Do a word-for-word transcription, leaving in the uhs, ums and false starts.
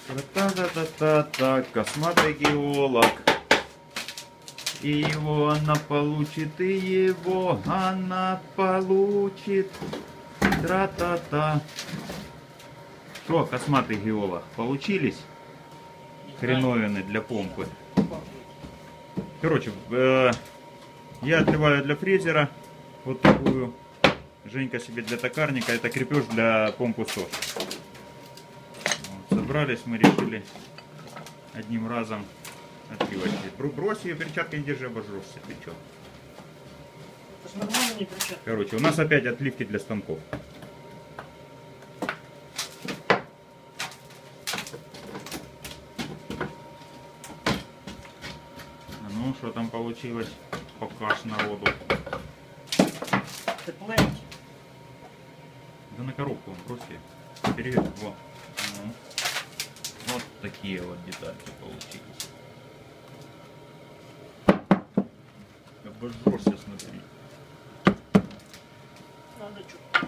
Та-та-та-та-та, косматый геолог. И его она получит, и его она получит. Тра-та-та. Что, косматый геолог, получились хреновины для помпы? Короче, э, я отливаю для фрезера вот такую. Женька себе для токарника. Это крепеж для помпы СОС. Вот, собрались, мы решили одним разом отливать. Брось ее перчаткой, держи, обожжешься. Ты чё? Это ж нормально, не перчатка. Короче, у нас опять отливки для станков. А ну, что там получилось? Покаж народу. Тепленький. Да на коробку он брось ее. Перевет. Вот. Ну. Вот такие вот детальки получились. Обожжешься, смотри. Надо чуть.